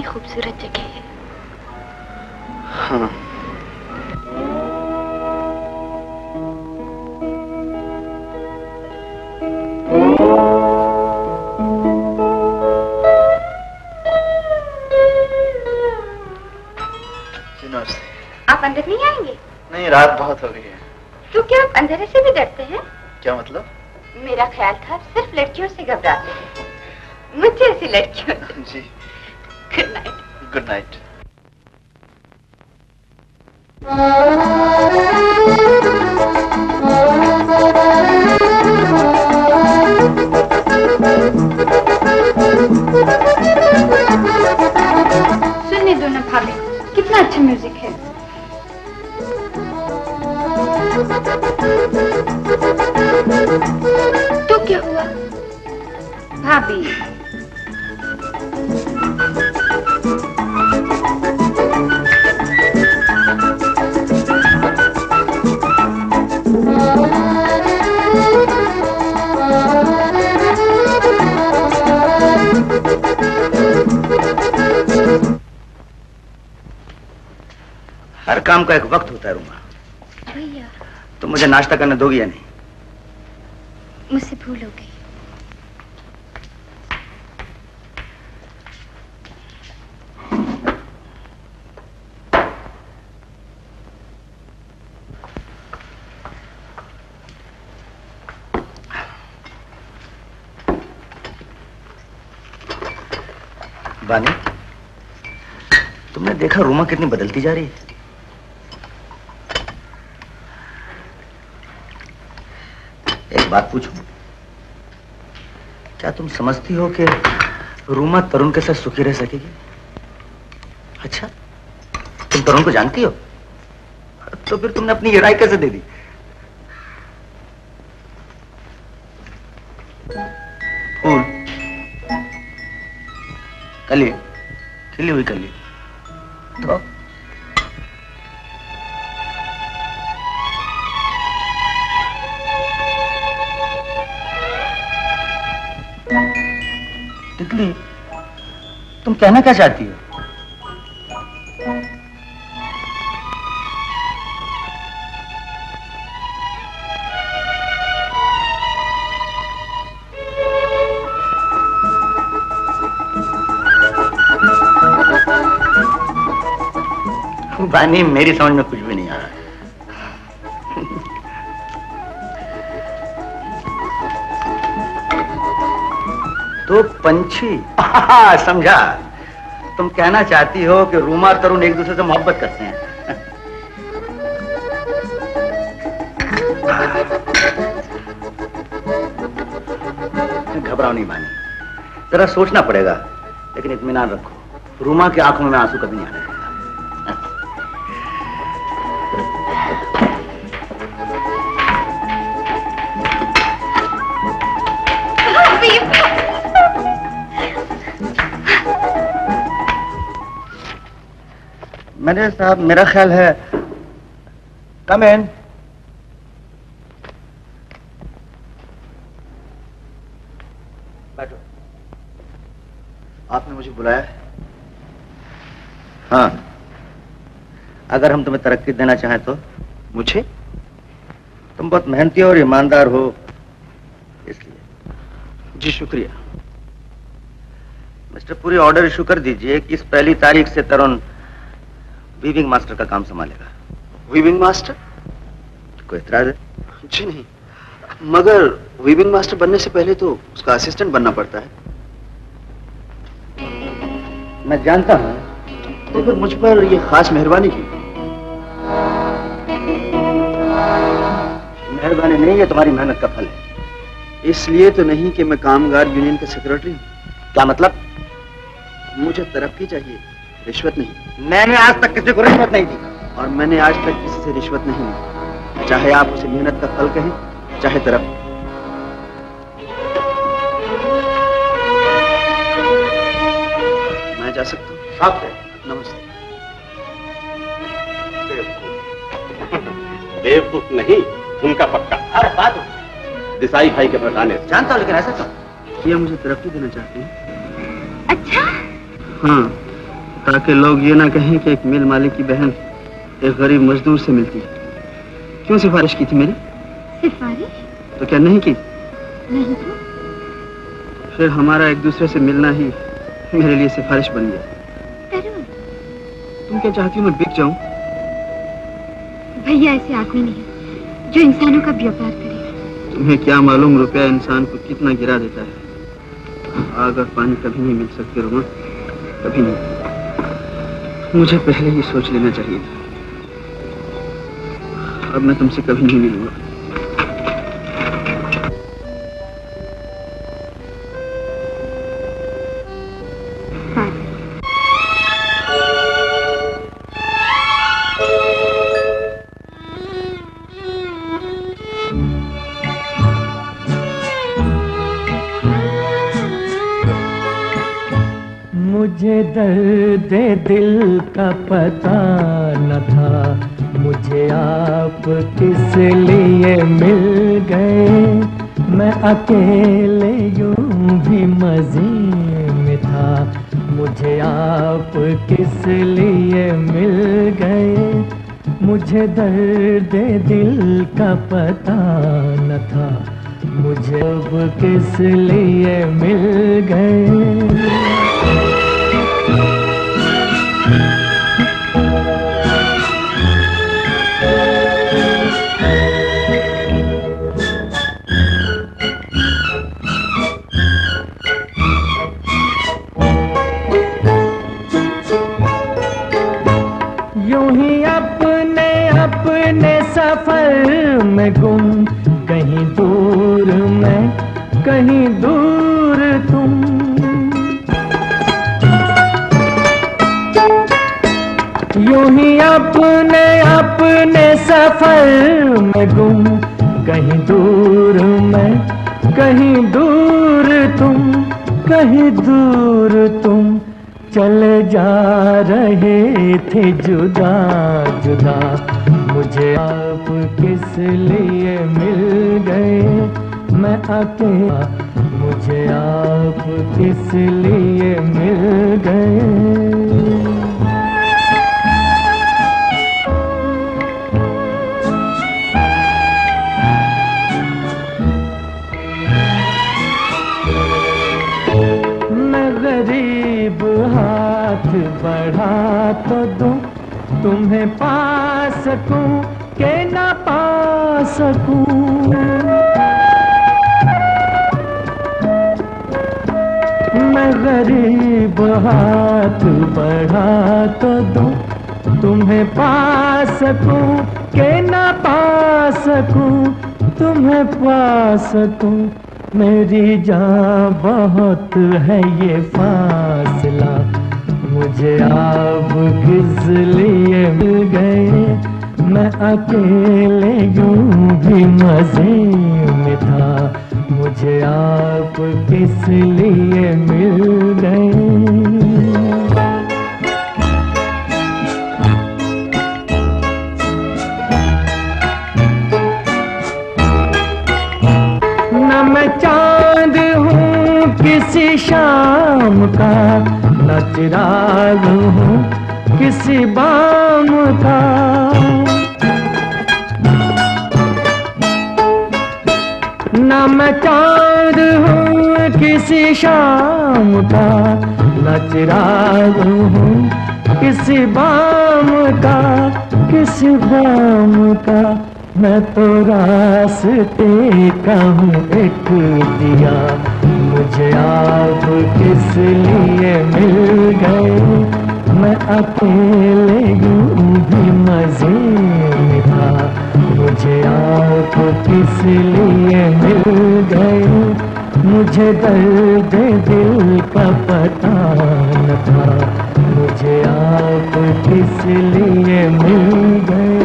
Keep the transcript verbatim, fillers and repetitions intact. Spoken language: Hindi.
खूबसूरत जगह है। हाँ। आप अंदर नहीं आएंगे? नहीं, रात बहुत हो गई है। तो क्या आप अंधेरे से भी डरते हैं? क्या मतलब? मेरा ख्याल था आप सिर्फ लड़कियों से घबराते हैं, मुझे ऐसी लड़कियों से। जी। Good night. Good night. सुनने दो ना भाभी, कितना अच्छा म्यूजिक है। तो क्या हुआ भाभी? हर काम का एक वक्त होता है रूमा। भैया, तुम मुझे नाश्ता करने दोगी या नहीं? मुझसे भूल हो गई। बानी, तुमने देखा रूमा कितनी बदलती जा रही है? एक बात पूछूं, क्या तुम समझती हो कि रूमा तरुण के साथ सुखी रह सकेगी? अच्छा, तुम तरुण को जानती हो? तो फिर तुमने अपनी ये राय कैसे दे दी? फूल, कली, खिली हुई कली, तो तितली, तुम कहना क्या चाहती हो? बानी, मेरी समझ में कुछ भी नहीं आ रहा है। तो पंछी, समझा। तुम कहना चाहती हो कि रूमा और तरुण एक दूसरे से मोहब्बत करते हैं। घबराओ नहीं बानी, जरा सोचना पड़ेगा, लेकिन इत्मीनान रखो, रूमा की आंखों में आंसू कभी नहीं आने देगा। मैनेजर साहब, मेरा ख्याल है, कम इन। बैठो। आपने मुझे बुलाया है? हाँ, अगर हम तुम्हें तरक्की देना चाहें तो। मुझे? तुम बहुत मेहनती और ईमानदार हो, इसलिए। जी शुक्रिया। मिस्टर पुरी, ऑर्डर इशू कर दीजिए कि इस पहली तारीख से तरुण वीविंग मास्टर का काम संभालेगा। Weaving master? कोई इतराज है? जी नहीं, मगर वीविंग मास्टर बनने से पहले तो उसका असिस्टेंट बनना पड़ता है। मैं जानता हूँ। तो फिर मुझ पर ये खास मेहरबानी की? मेहरबानी नहीं, ये तुम्हारी मेहनत का फल है। इसलिए तो नहीं कि मैं कामगार यूनियन का सेक्रेटरी हूँ। क्या मतलब? मुझे तरक्की चाहिए, रिश्वत नहीं। मैंने आज तक किसी को रिश्वत नहीं दी। और मैंने आज तक किसी से रिश्वत नहीं ली, चाहे आप उसे मेहनत का फल कहें, चाहे तरक्की। मैं जा सकता हूँ? साफ है। नमस्ते। बेवकूफ नहीं, उनका पक्का। अरे बात देसाई भाई के बताने से जानता हूँ, लेकिन ऐसा क्यों? ये मुझे तरक्की देना चाहते हैं। अच्छा? हाँ, ताकि लोग ये ना कहें कि एक मिल मालिक की बहन एक गरीब मजदूर से मिलती है। क्यों सिफारिश की थी मेरी? सिफारिश? तो क्या नहीं की? नहीं तो? फिर हमारा एक दूसरे से मिलना ही मेरे लिए सिफारिश बन गया। तरुण, तुम क्या चाहती हो मैं बिक जाऊं? भैया ऐसे आदमी नहीं है जो इंसानों का व्यापार करे। तुम्हें क्या मालूम रुपया इंसान को कितना गिरा देता है। आग और पानी कभी नहीं मिल सकते रोमा, कभी नहीं। मुझे पहले ही सोच लेना चाहिए था। अब मैं तुमसे कभी नहीं मिलूंगा। मुझे दर्द दिल का पता न था, मुझे आप किस लिए मिल गए। मैं अकेले यूं भी मज़े में था, मुझे आप किस लिए मिल गए। मुझे दर्द दिल का पता न था, मुझे अब किस लिए मिल गए। यूं ही अपने अपने सफर में गुम, कहीं दूर मैं कहीं दूर तुम। यूं ही अपने अपने सफर में गुम, कहीं दूर मैं कहीं दूर तुम, कहीं दूर तुम। चले जा रहे थे जुदा जुदा, मुझे आप किस लिए मिल गए। मैं अकेला, मुझे आप किस लिए मिल गए। गरीब हाथ बढ़ा तो दूं, तुम्हें पा सकूं के ना पा सकूं। मैं गरीब हाथ बढ़ा तो दूं, तुम्हें पा सकूं के ना पा सकूं, तुम्हें पा सकूं। मेरी जान बहुत है ये फासला, मुझे आप किस लिए मिल गए। मैं अकेले यूं भी मजे में था, मुझे आप किस लिए मिल गए। मैं चांद हूँ किसी शाम का, न चिराग हूँ किसी बाम का। न मैं चांद हूँ किसी शाम का, न चिराग हूँ किसी बाम का, किसी बाम का। मैं तो रास्ते का हूँ एक दिया, मुझे आप किस लिए मिल गए। मैं अकेले यूं भी मजे में था, मुझे आप किस लिए मिल गए। मुझे दर्द दिल का पता न था, मुझे आप किस लिए मिल गए।